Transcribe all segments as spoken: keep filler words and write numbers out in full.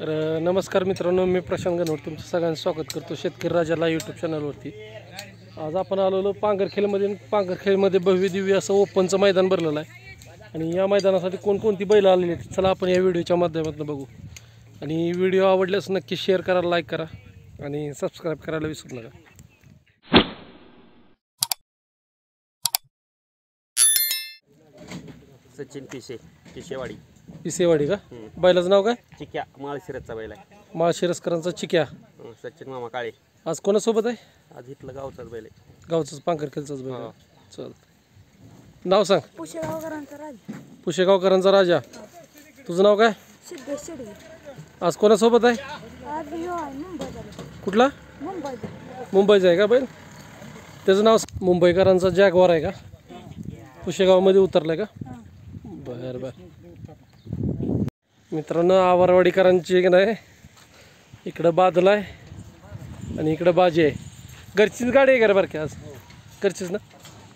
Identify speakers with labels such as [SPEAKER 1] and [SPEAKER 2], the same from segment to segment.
[SPEAKER 1] तर नमस्कार मित्रांनो, मी प्रशांत गणवट तुमचं सगळ्यांचं स्वागत करतो शेतकरी राजाला यूट्यूब चॅनलवरती। आज आपण आलेलो पांगरखेलमध्ये। पांगरखेलमध्ये भव्य दिव्य असं ओपनचं मैदान भरलेलं आहे आणि या मैदानासाठी कोणकोणती बैल आलेली आहेत चला आपण या व्हिडिओच्या माध्यमातून बघू। आणि व्हिडिओ आवडल्यास नक्की शेअर करा, लाईक करा आणि सबस्क्राईब करायला विसरू नका।
[SPEAKER 2] सचिन पिसे पिसेवाडी
[SPEAKER 1] पिसेवाडी का? बैलाचं नाव काय?
[SPEAKER 2] चिक्या माळशिरसचा बैल आहे।
[SPEAKER 1] माळशिरसकरांचा चिक्या
[SPEAKER 2] सचिन मामा काळे।
[SPEAKER 1] आज कोणासोबत आहे?
[SPEAKER 2] आज इथलं गावचाच बैल आहे।
[SPEAKER 1] गावचाच पांगरखेलचाच बैल आहे। चल नाव सांग।
[SPEAKER 3] पुशेगावकरांचा राजा।
[SPEAKER 1] पुशेगावकरांचा राजा। तुझं नाव काय?
[SPEAKER 3] सिद्धेश शेडगे।
[SPEAKER 1] आज कोणासोबत आहे?
[SPEAKER 3] आज यो आहे मुंबईचा।
[SPEAKER 1] कुठला?
[SPEAKER 3] मुंबईचा।
[SPEAKER 1] मुंबईचा आहे का बैल? त्याचं नाव मुंबईकरांचा जॅगवार आहे का? पुशेगावमध्ये उतरलाय का? बर बर मित्रांनो, आवारवाडीकरांची एक नाही, इकडं बादल आहे आणि इकडं बाजी आहे। घरचीच गाडी आहे का बरं की? आज घरचीच ना?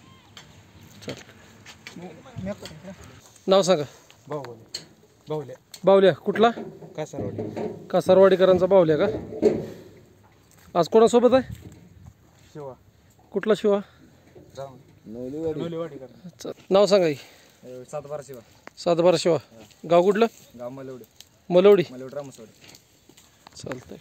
[SPEAKER 1] चल नाव सांगा।
[SPEAKER 4] बाहुल्या बाहुल्या
[SPEAKER 1] बावल्या कुठला?
[SPEAKER 4] कासारवाडी
[SPEAKER 1] कासारवाडीकरांचा बावल्या का? आज कोणासोबत आहे?
[SPEAKER 4] शिवा
[SPEAKER 1] कुठला शिवा?
[SPEAKER 4] नवलीवाडी
[SPEAKER 1] चल नाव सांगा की।
[SPEAKER 4] सातबारा शिवा
[SPEAKER 1] सातबारा शिवा। गाव कुठलं?
[SPEAKER 4] गाव मलवडी
[SPEAKER 1] मलवडी।
[SPEAKER 4] मलवडी रामसवाडी।
[SPEAKER 1] चालतंय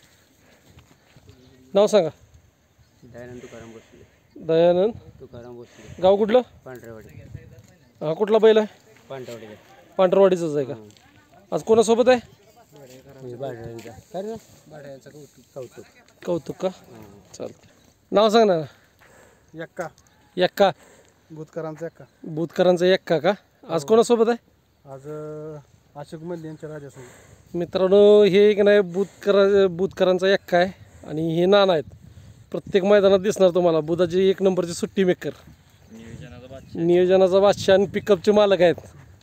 [SPEAKER 1] नाव सांगा।
[SPEAKER 2] दयानंद तुकाराम भोसले।
[SPEAKER 1] दयानंद
[SPEAKER 2] तुकाराम भोसले।
[SPEAKER 1] गाव कुठलं?
[SPEAKER 2] पांढरेवाडी
[SPEAKER 1] हा कुठला बैल आहे?
[SPEAKER 2] पांढरेवाडी
[SPEAKER 1] पांढरवाडीचाच आहे का? आज कोणासोबत आहे?
[SPEAKER 2] भाड्यांचा कौतुक
[SPEAKER 1] कौतुक का? चालतंय नाव सांग ना।
[SPEAKER 4] एक्का
[SPEAKER 1] एक्का
[SPEAKER 4] भूतकरांचा एक्का।
[SPEAKER 1] बुधकरांचा एक्का का? आज कोणासोबत आहे?
[SPEAKER 4] आज अशोक मल्ली यांच्या राजासोबत।
[SPEAKER 1] मित्रांनो, हे एक नाही बुधकरा बुधकरांचा एक्का आहे आणि हे नाना आहेत। प्रत्येक मैदानात दिसणार तुम्हाला। बुधाची एक नंबरची सुट्टी मेकर, नियोजनाचा बादशाह आणि पिकअपचे मालक आहेत।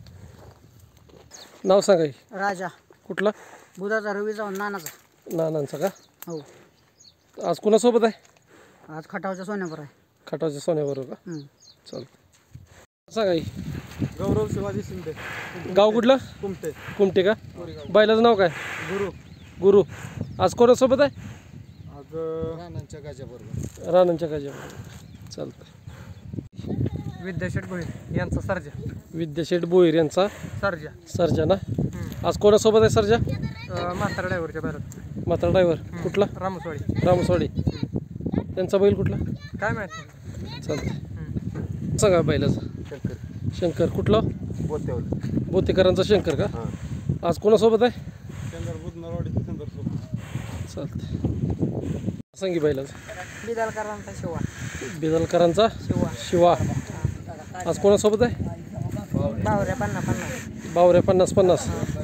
[SPEAKER 1] नाव सांगा की।
[SPEAKER 3] राजा
[SPEAKER 1] कुठला?
[SPEAKER 3] बुधाचा रवी जाऊन नानाचा।
[SPEAKER 1] नानांचा का?
[SPEAKER 3] हो।
[SPEAKER 1] आज कोणासोबत आहे?
[SPEAKER 3] आज खटावच्या सोन्यावर आहे।
[SPEAKER 1] खटावच्या सोन्याबरोबर का?
[SPEAKER 3] हम्म.
[SPEAKER 1] चालतं सांगा की।
[SPEAKER 4] गौरव शिवाजी शिंदे
[SPEAKER 1] गाव कुठलं?
[SPEAKER 4] कुमटे
[SPEAKER 1] कुमटे का? बैलाचं नाव काय?
[SPEAKER 4] गुरु
[SPEAKER 1] गुरु। आज कोणासोबत आहे?
[SPEAKER 4] आज राणांच्या गाजाबरोबर।
[SPEAKER 1] राणांच्या काजा। चालतं
[SPEAKER 4] विद्याशेठ भोईर यांचा सर्जा।
[SPEAKER 1] विद्याशेठ बोईर यांचा
[SPEAKER 4] सर्जा
[SPEAKER 1] सर्जा ना? आज कोणासोबत आहे सर्जा?
[SPEAKER 4] म्हातारा ड्रायव्हरच्या बैलात।
[SPEAKER 1] मात्र ड्रायव्हर कुठला?
[SPEAKER 4] रामसवाडी
[SPEAKER 1] रामसवाडी। त्यांचा बैल कुठला?
[SPEAKER 4] काय माहिती?
[SPEAKER 1] चालतं सांगा बैलाचं।
[SPEAKER 2] शंकर
[SPEAKER 1] शंकर कुठला?
[SPEAKER 2] बोतेवलं
[SPEAKER 1] बोतेकरांचा शंकर का? आज कोणासोबत आहे?
[SPEAKER 4] चंदर बुधनरवाडी चंदर सोबत।
[SPEAKER 1] चालतं सांगी बैलाचं।
[SPEAKER 3] बिदालकरांचा शिवा।
[SPEAKER 1] बिदलकरांचा
[SPEAKER 3] शिवा
[SPEAKER 1] शिवा। आज कोणासोबत आहे?
[SPEAKER 3] बावऱ्या पन्ना पन्नास।
[SPEAKER 1] बावऱ्या पन्नास पन्नास।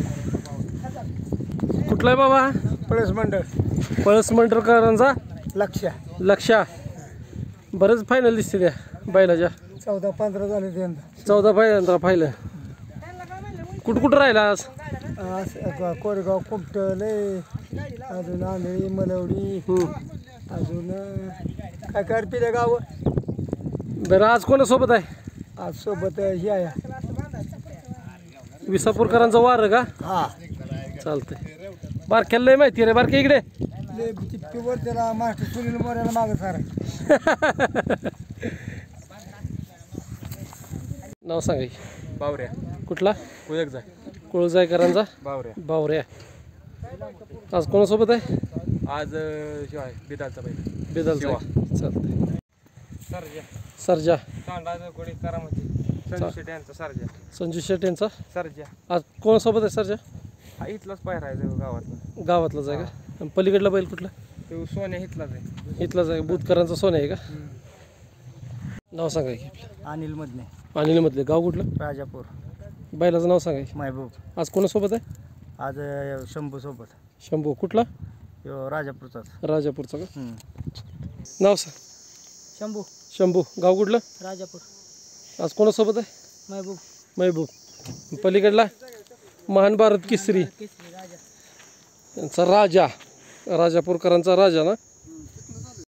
[SPEAKER 1] कुठला आहे बाबा?
[SPEAKER 4] पळस मंडळ
[SPEAKER 1] पळस मंडळकरांचा
[SPEAKER 4] लक्ष
[SPEAKER 1] लक्षा। बरंच फायनल दिसते त्या बैलाच्या।
[SPEAKER 4] चौदा पंधरा झाले त्यांना।
[SPEAKER 1] चौदा फायनल फायनल कुठं कुठं राहिला आज?
[SPEAKER 4] कोरेगाव कुमटले अजून आंधळी मलवडी अजून काय काय पिल्या गाव।
[SPEAKER 1] बरं आज कोणासोबत आहे?
[SPEAKER 4] आज सोबत ही आहे
[SPEAKER 1] विसापूरकरांचा वार का?
[SPEAKER 4] हा
[SPEAKER 1] चालतंय बारक्याला लय माहिती रे। बारक्या इकडे
[SPEAKER 4] चिप्पीवर त्याला मास्टर सुनील मोऱ्याला मागं सारा।
[SPEAKER 1] नाव सांगा की।
[SPEAKER 4] बावऱ्या
[SPEAKER 1] कुठला?
[SPEAKER 4] कुळक जाय
[SPEAKER 1] कुळजायकरांचा
[SPEAKER 4] बावऱ्या।
[SPEAKER 1] बावऱ्या। आज कोणासोबत आहे?
[SPEAKER 4] आज शिवाय बिदालचा बैल
[SPEAKER 1] बेदलचा। चालतंय
[SPEAKER 4] सरजा
[SPEAKER 1] सर्जा।
[SPEAKER 4] तांडा कोणी करामती संजू शेट्टी यांचा सरजा।
[SPEAKER 1] संजू शेट यांचा
[SPEAKER 4] सरजा
[SPEAKER 1] आज कोणासोबत आहे? सर्जा
[SPEAKER 4] हा इथलाच पायरा आहे गावातला।
[SPEAKER 1] गावातलाच आहे का? आणि पलीकडला बैल कुठला?
[SPEAKER 4] तो सोन्या इथलाच आहे।
[SPEAKER 1] इथलाच आहे बुधकरांचा सोन्या आहे का? नाव सांगा की आपलं।
[SPEAKER 4] अनिल मधने
[SPEAKER 1] अनिलमधले। गाव कुठलं?
[SPEAKER 4] राजापूर।
[SPEAKER 1] बैलाचं नाव सांगा की।
[SPEAKER 4] महबूब।
[SPEAKER 1] आज कोणासोबत आहे?
[SPEAKER 4] आज शंभू सोबत
[SPEAKER 1] शंभू कुठला?
[SPEAKER 4] राजापूरचाच।
[SPEAKER 1] राजापूरचा का? नाव सांग।
[SPEAKER 3] शंभू
[SPEAKER 1] शंभू। गाव कुठलं?
[SPEAKER 3] राजापूर।
[SPEAKER 1] आज कोणासोबत आहे?
[SPEAKER 3] महबूब
[SPEAKER 1] महबूब। पलीकडला महान भारत केसरी
[SPEAKER 3] केसरी राजा।
[SPEAKER 1] यांचा राजा राजापूरकरांचा राजा ना?